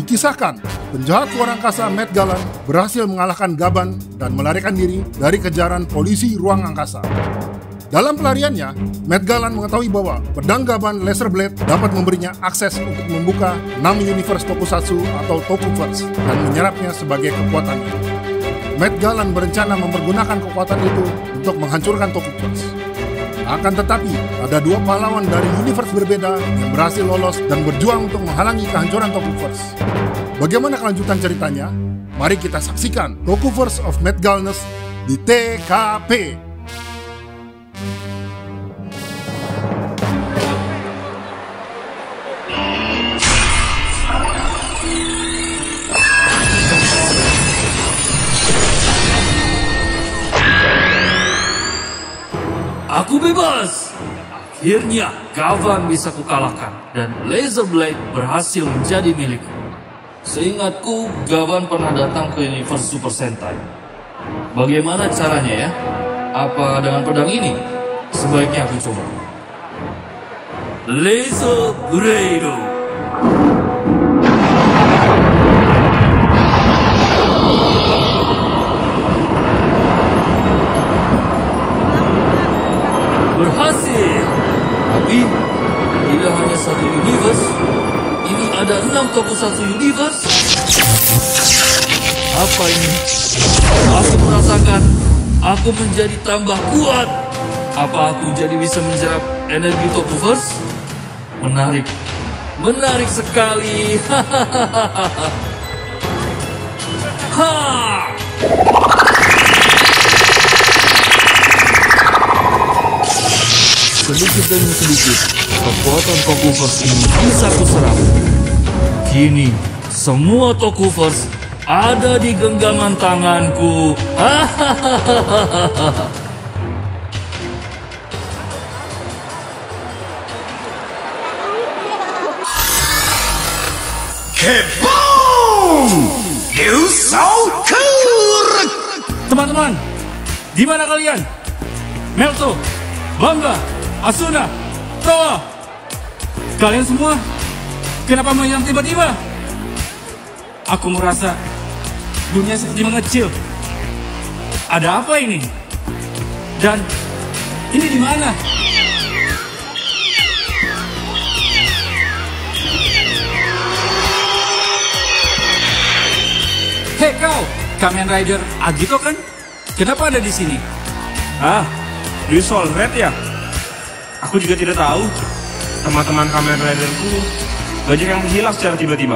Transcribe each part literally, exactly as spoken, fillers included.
Dikisahkan, penjahat luar angkasa Matt Gallan berhasil mengalahkan Gaban dan melarikan diri dari kejaran polisi ruang angkasa. Dalam pelariannya, Matt Gallan mengetahui bahwa pedang Gaban Laser Blade dapat memberinya akses untuk membuka enam universe tokusatsu atau Tokuverse dan menyerapnya sebagai kekuatannya. Matt Gallan berencana mempergunakan kekuatan itu untuk menghancurkan Tokuverse. Akan tetapi, ada dua pahlawan dari universe berbeda yang berhasil lolos dan berjuang untuk menghalangi kehancuran Tokuverse. Bagaimana kelanjutan ceritanya? Mari kita saksikan Tokuverse of Matt Gallan di T K P. Aku bebas! Akhirnya Gavan bisa kukalahkan dan Laser Blade berhasil menjadi milikku. Seingatku, Gavan pernah datang ke universe Super Sentai. Bagaimana caranya ya? Apa dengan pedang ini? Sebaiknya aku coba. Laser Blade. Berhasil! Tapi tidak hanya satu universe, ini ada enam tokusatsu universe. Apa ini? Aku merasakan aku menjadi tambah kuat. Apa aku jadi bisa menjerap energi Tokuverse? Menarik, menarik sekali. Ha! Sedikit demi sedikit, kekuatan Tokuverse ini bisa kuserap. Kini, semua Tokuverse ada di genggaman tanganku. Hahaha. Keboom! You so cool! Teman-teman, di mana kalian? Melto, Bangga, Asuna, Toa, kalian semua kenapa menghilang tiba-tiba? Aku merasa dunia seperti mengecil. Ada apa ini? Dan ini di mana? Hei kau, Kamen Rider Agito kan? Kenapa ada di sini? Ah, Visual Red ya? Aku juga tidak tahu. Teman-teman Kamen Riderku banyak yang menghilang secara tiba-tiba.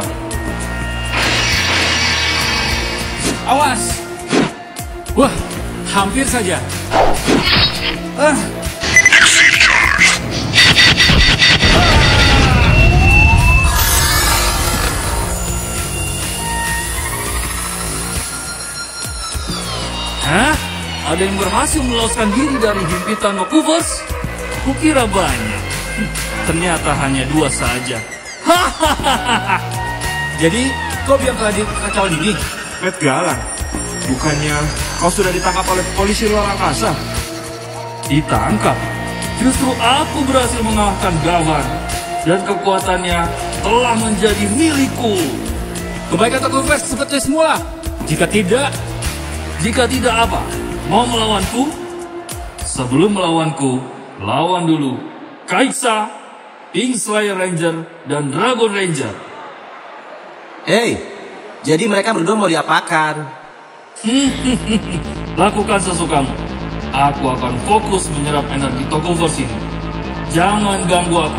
Awas! Wah, hampir saja. Ah. Hah? Ada yang berhasil meloloskan diri dari himpitan Tokuverse? Kukira banyak. Ternyata hanya dua saja. Hahaha. Jadi, kau biang kekacauan ini? Matt Gallan, bukannya kau sudah ditangkap oleh polisi luar angkasa? Ditangkap? Justru aku berhasil mengalahkan Gavan. Dan kekuatannya telah menjadi milikku. Kebaikan Tokuverse seperti semula. Jika tidak, jika tidak apa? Mau melawanku? Sebelum melawanku, lawan dulu Kaisa, Pink Slayer Ranger, dan Dragon Ranger. Hei, jadi mereka berdua mau diapakan? Lakukan sesukamu. Aku akan fokus menyerap energi Tokuverse ini. Jangan ganggu aku.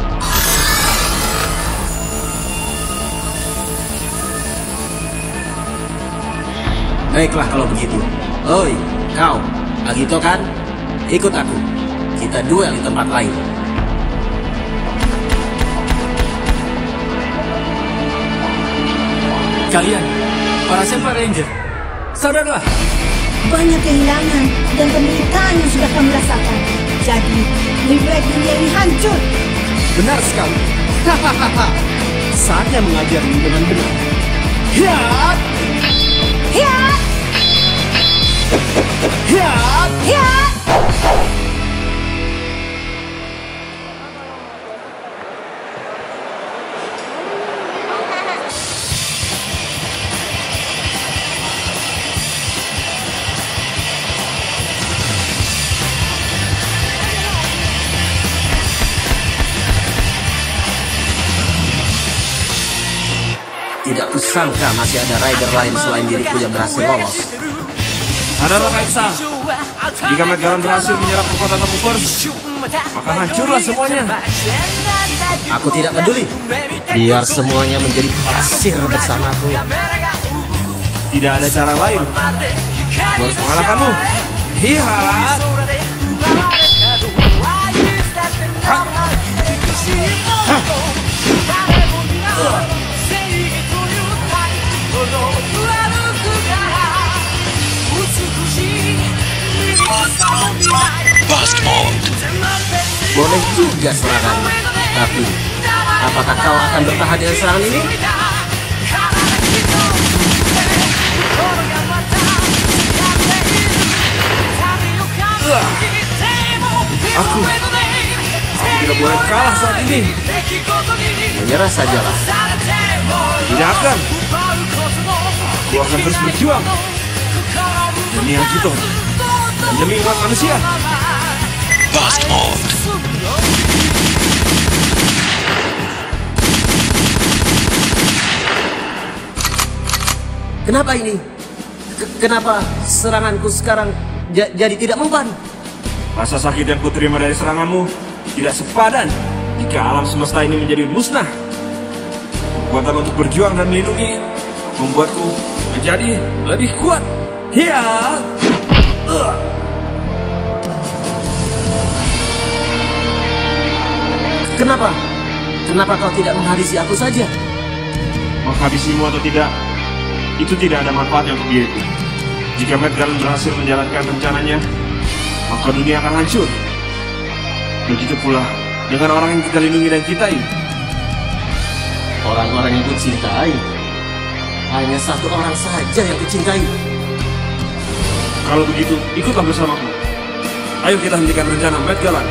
Baiklah kalau begitu. Oi, kau, Agito kan? Ikut aku. Kita duel di tempat lain. Kalian, para Senpai Ranger, sadarlah. Banyak kehilangan dan penderitaan yang sudah kami rasakan. Jadi, lebih baik dunia ini hancur. Benar sekali. Hahaha. Saatnya mengajarmu dengan benar. Hiat! Hiat! Hiat! Hiat! Tidak kusangka masih ada rider lain selain diriku yang berhasil lolos. Sadarlah Kaisa, jika Met Galan berhasil menyerap kekuatan Tomuvers, maka hancurlah semuanya. Aku tidak peduli. Biar semuanya menjadi pasir bersamaku. Tidak ada cara lain. Aku harus mengalahkanmu. Hihat. Burst mode. Boleh juga seranganmu. Tapi, apakah kau akan bertahan dengan serangan ini? Aku, aku tidak boleh kalah saat ini. Menyerah sajalah. Tidak akan. Aku akan terus berjuang demi Agito dan demi umat manusia. Burst mode. Kenapa ini? K- kenapa seranganku sekarang ja- jadi tidak mempan? Rasa sakit yang kuterima dari seranganmu tidak sepadan jika alam semesta ini menjadi musnah. Kekuatan untuk berjuang dan melindungi membuatku menjadi lebih kuat. Hiya! Uh. Kenapa? Kenapa kau tidak menghabisi aku saja? Menghabisimu atau tidak, itu tidak ada manfaatnya untuk diriku. Jika Met Galan berhasil menjalankan rencananya, maka dunia akan hancur. Begitu pula dengan orang yang kita lindungi dan cintai. Orang-orang yang kucintai, hanya satu orang saja yang kucintai. Kalau begitu, ikutlah bersamaku. Ayo kita hentikan rencana Met Galan.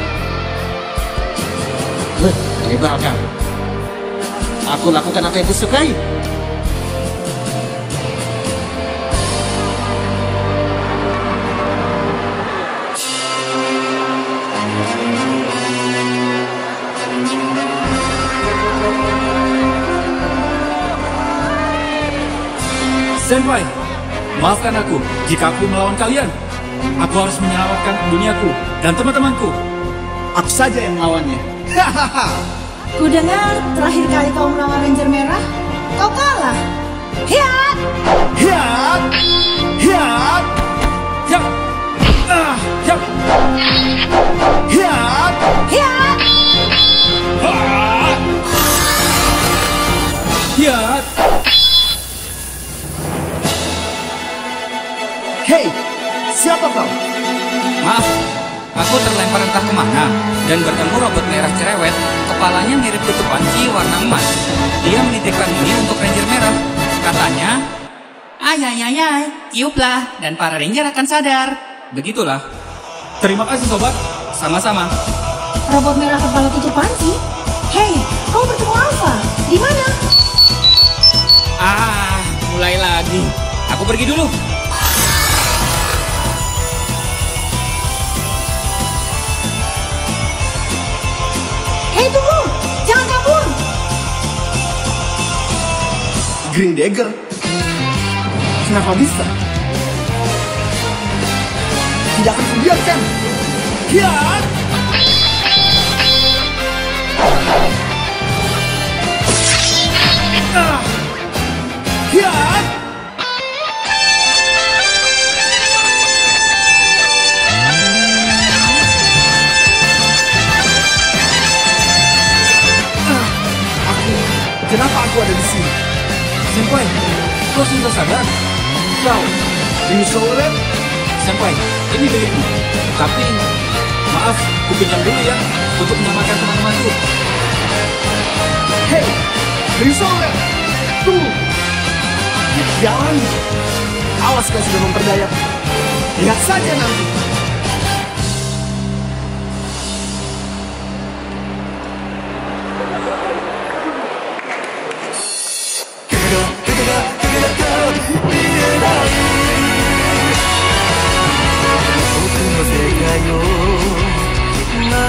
Heh, menyebalkan. Aku lakukan apa yang kusukai. Senpai, maafkan aku jika aku melawan kalian. Aku harus menyelamatkan duniaku dan teman-temanku. Aku saja yang melawannya. Hahaha. Ku dengar terakhir kali kau melawan Ranger Merah, kau kalah. Hiat! Hiat! Hiat! Yap! Ah! Yap! Hiat! Hiat! Ah! Hiat! Hei, siapa kau? Maaf, aku terlempar entah kemana dan bertemu robot merah cerewet. Kepalanya mirip tutup panci warna emas. Dia menitipkan ini untuk Ranger Merah. Katanya, ayayayay, tiuplah dan para Ranger akan sadar. Begitulah. Terima kasih sobat. Sama-sama. Robot merah kepala tutup panci? Hei, kau bertemu Alpha. Di mana? Ah, mulai lagi. Aku pergi dulu. Hei, tunggu! Jangan kabur! Green Dagger? Kenapa bisa? Tidak akan kubiarkan. Hiat! Ah! Hiat! Ah! Aku, kenapa aku ada di sini? Senpai, kau sudah sadar? Kau, ini Soulred? Senpai, ini milikku. Tapi, maaf, ku pinjam dulu ya untuk menyelamatkan teman-temanku. Hei, ini Soulred! Tunggu! Jangan! Awas kau sudah memperdayaku. Lihat saja nanti.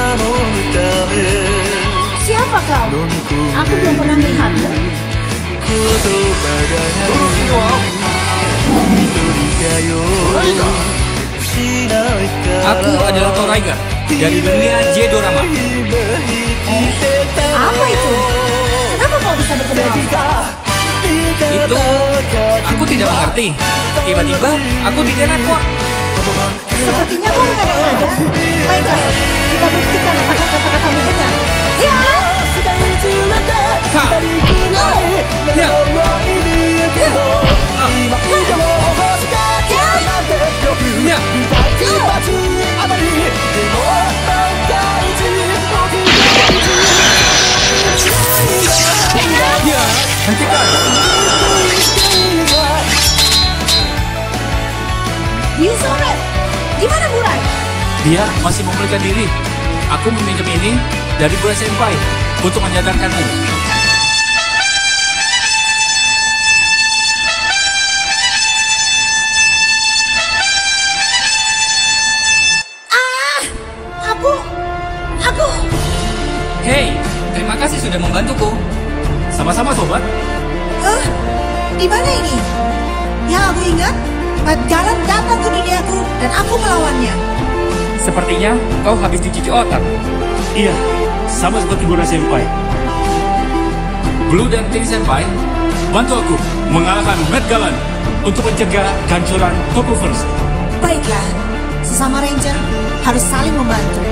Siapa kau? Aku belum pernah melihatmu. Aku adalah Toraiga dari dunia Jedorama. Apa itu? Kenapa kau bisa berkembang? Itu aku tidak mengerti. Tiba-tiba aku diteleport. Sepertinya kau mengada-ngada. Baiklah, kita buktikan apakah kata-katamu benar. Ya! Ha! Ya! Ya! Ya! Hentikan! Yusoret, di mana Burai? Dia masih memulihkan diri. Aku meminjam ini dari Burai Senpai untuk menyadarkanmu. Ah, aku, aku. Hei, terima kasih sudah membantuku. Sama-sama, sobat. Eh, di mana ini? Yang aku ingat, Mat Galan datang ke duniaku dan aku melawannya. Sepertinya kau habis dicuci otak. Iya, sama seperti Burai Senpai. Blue dan Pink Senpai, bantu aku mengalahkan Mat Galan untuk mencegah kehancuran Toku First. Baiklah, sesama ranger harus saling membantu.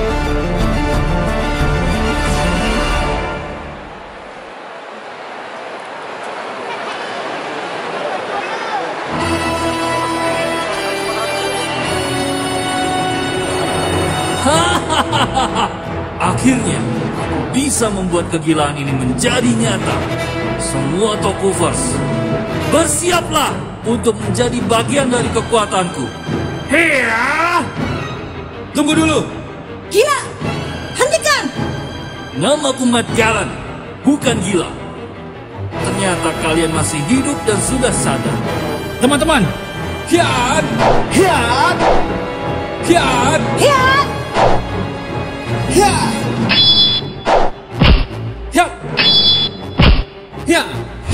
Akhirnya, aku bisa membuat kegilaan ini menjadi nyata. Semua Tokuvers, bersiaplah untuk menjadi bagian dari kekuatanku. Hiya! Tunggu dulu. Gila, hentikan! Namaku Mat Galan, bukan gila. Ternyata kalian masih hidup dan sudah sadar. Teman-teman, hiat, hiat, hiat, Hiat! hiat, hiat, hiat,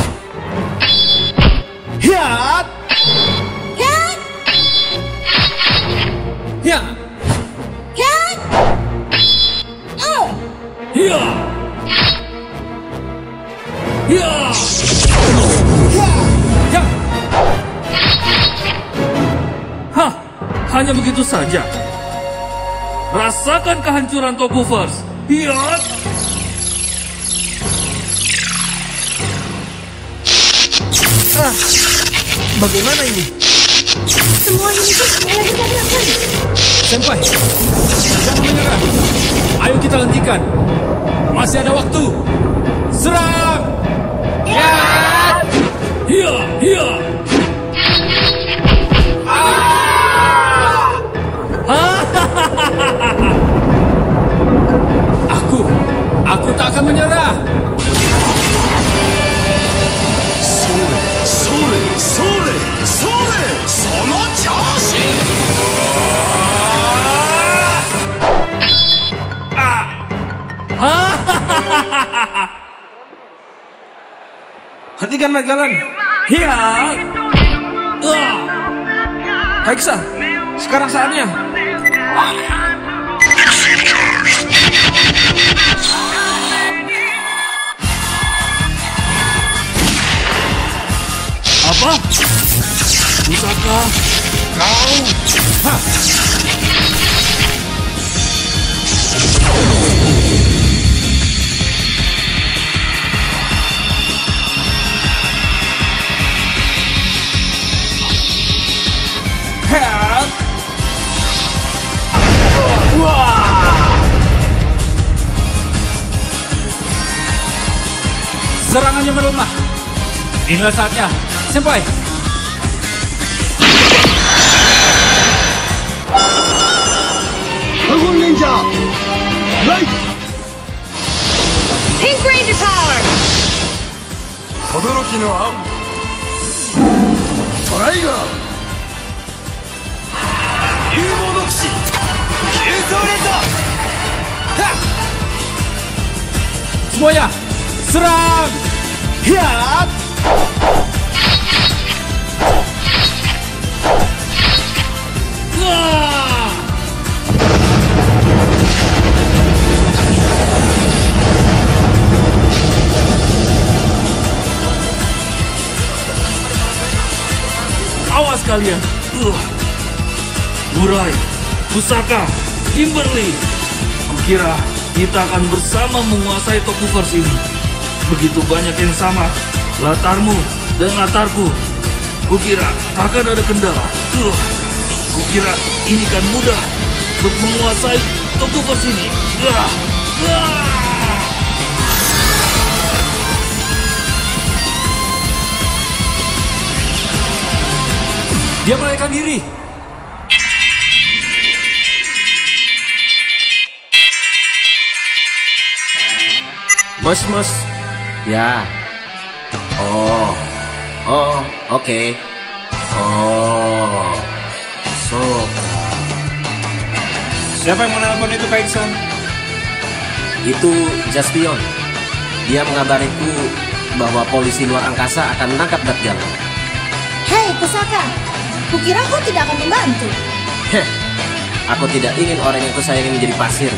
hiat, Hiat! hiat. Hiat! Oh! Hiya! Hiya! Ya, Hah, hanya begitu saja. Rasakan kehancuran Tokuvers. Hiat! Ah, bagaimana ini? Semua ini tuh mulai ditanyakan. Senpai, jangan menyerah. Ayo kita hentikan. Masih ada waktu. Serang! Hiya! Hiya! Aku, aku tak akan menyerah. Hentikan Mat Galan. Hiya! Ah! Haiksa, sekarang saatnya. Apa? Pusaka kau? Hah. Help! Serangannya melemah. Inilah saatnya, Senpai. Dragon Ninja! Light! Pink Ranger Power! Todoroki no Arm! Toraiga! Yumonokushi! Kyuzo Renza! Semuanya, serang! Hiat! Awas kalian. Uh. Murai, Pusaka, Kimberly. Kukira kita akan bersama menguasai Tokuverse ini. Begitu banyak yang sama. Latarmu dan latarku. Kukira takkan ada kendala. Uh. Kukira ini kan mudah untuk menguasai Tokuverse ini. Uh. Uh. Dia melarikan diri. Mas, mas. Ya. Oh. Oh, oke. Okay. Oh. So. Siapa yang menelpon itu, Kak Iksan? Itu Jaspion. Dia mengabariku bahwa polisi luar angkasa akan menangkap Bat Galan. Hei, Pusaka. Kukira kau tidak akan membantu. Heh. Aku tidak ingin orang yang kusayangi menjadi pasir.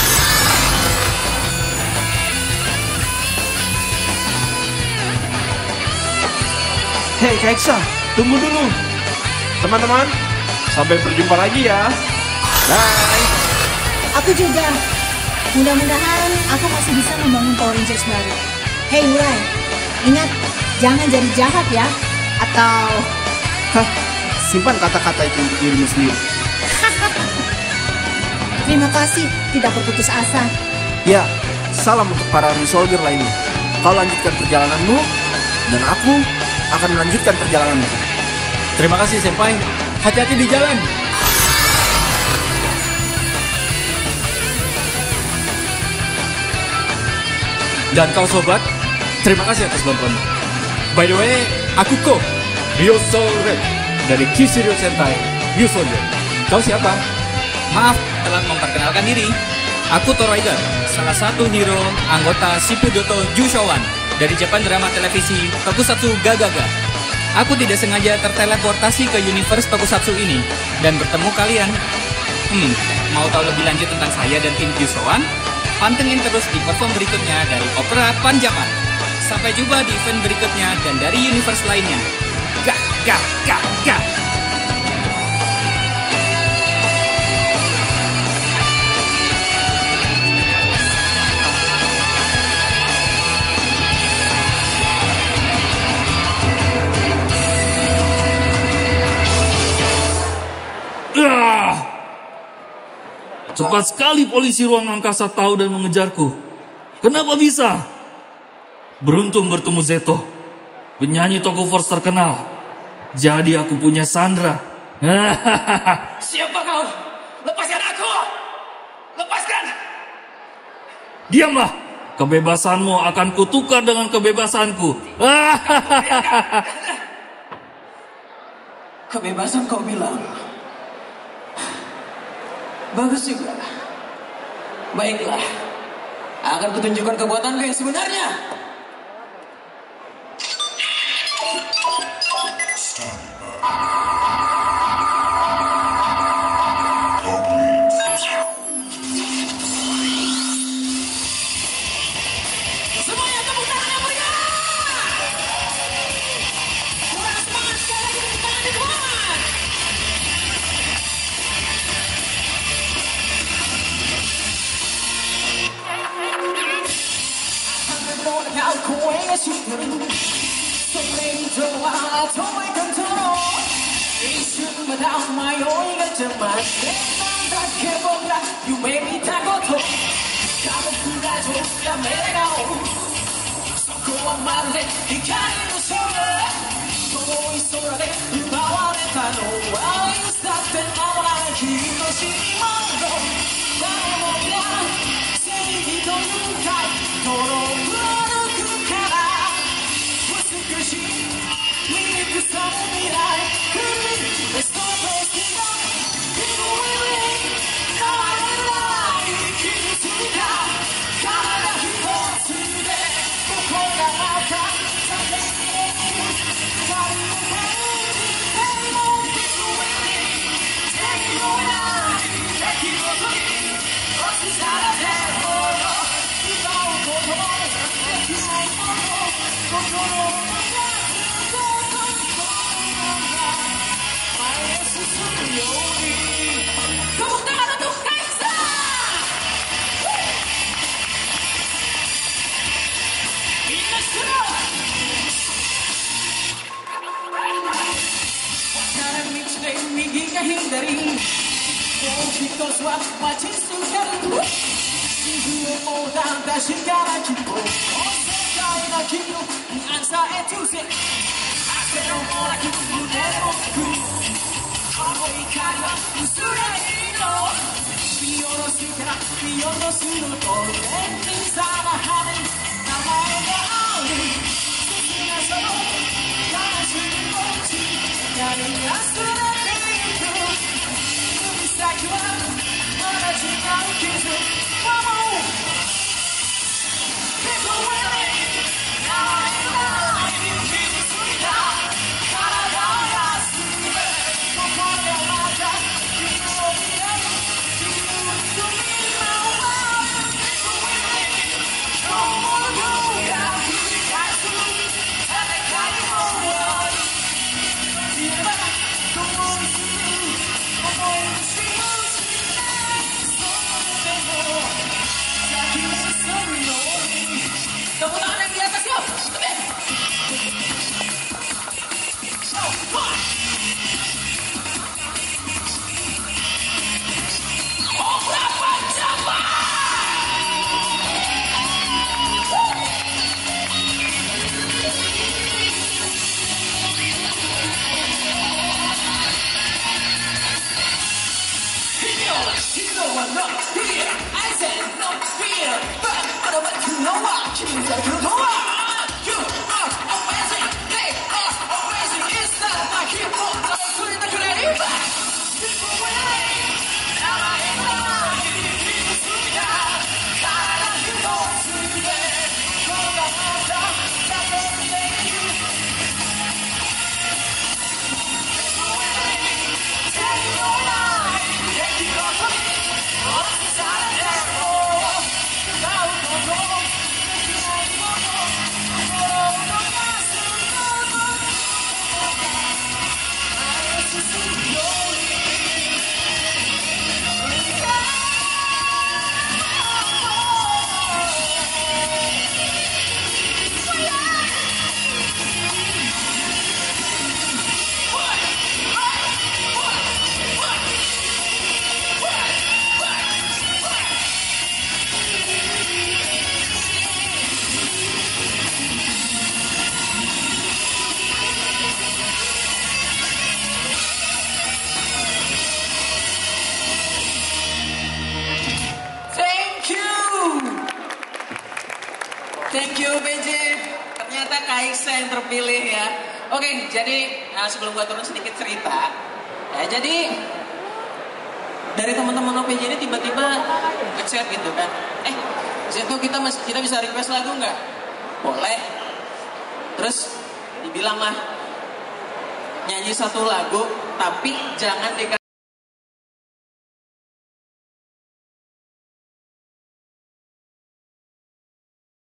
Hei Kak Iksan, tunggu dulu. Teman-teman, sampai berjumpa lagi ya. Bye. Aku juga. Mudah-mudahan aku masih bisa membangun Power Rangers baru. Hei Murai, ingat jangan jadi jahat ya. Atau... Hah, simpan kata-kata itu untuk dirimu sendiri. Terima kasih, tidak berputus asa. Ya, salam untuk para Resoldier lainnya. Kau lanjutkan perjalananmu, dan aku akan melanjutkan perjalananku. Terima kasih, Senpai. Hati-hati di jalan. Dan kau sobat, terima kasih atas bantuanmu. By the way, aku Ko, Ryo Soul Red dari Kishirio Sentai Ryusoldier. Kau siapa? Maaf, telah memperkenalkan diri. Aku Toroiga, salah satu hero anggota Shippudoto Jushowan dari Japan drama televisi Tokusatsu Gagaga. Aku tidak sengaja terteleportasi ke universe Tokusatsu ini dan bertemu kalian. Hmm, mau tahu lebih lanjut tentang saya dan tim Jushowan? Pantengin terus di perform berikutnya dari Opera Panjaman. Sampai jumpa di event berikutnya dan dari universe lainnya. Gak, gak, gak, gak. Cepat sekali polisi ruang angkasa tahu dan mengejarku. Kenapa bisa? Beruntung bertemu Zeto, penyanyi Tokuverse terkenal. Jadi aku punya Sandra. Siapa kau? Lepaskan aku! Lepaskan! Diamlah. Kebebasanmu akan kutukar dengan kebebasanku. Kebebasan kau bilang. Bagus juga. Baiklah. Akan kutunjukkan kekuatanku yang sebenarnya. Semuanya tepuk tangan yang meriah. Kurang semangat sekali lagi tepuk tangan di depan. Tepuk tangan untuk Kaisa. Minasura. Cara mencintai hingga hindari. Oh, because what what is to happen? Single more than the shigara kipo. Oh, sekai na kino, answer it to say. I said no more like you never could. Oh, ikari wa usura ino. Biyoro shikara, biyoro suru to. Ending sama hari, namae ga aru. Sukuna soro, yamashi mochi. Yari yasura keiku. Like you are, but I think I'll kiss it. Come on, people waiting. Now I know you feel the sweet out. Gotta go, yes, go for the matter. You know me, you know me now. People waiting. No more go, yeah, you got to, and I got you over. Come on, come on. Tepuk tangan yang di atas yuk. Oh, berapa cepat? You know I'm not here. I said not here, but I don't want to know what you know what you are amazing. They are amazing. It's not like you want to put in the grave. People waiting. Now I know you feel the sweet out. Gotta you know today. Go the matter. That's everything you. People waiting. Tell you all right. Take you off of me. Thank you B J, ternyata Kaisa yang terpilih ya. Oke, jadi nah sebelum gua turun sedikit cerita, ya jadi dari teman-teman O P J ini tiba-tiba ngechat gitu kan, eh Zeto kita mas kita bisa request lagu nggak? Boleh. Terus dibilang lah nyanyi satu lagu, tapi jangan dikasih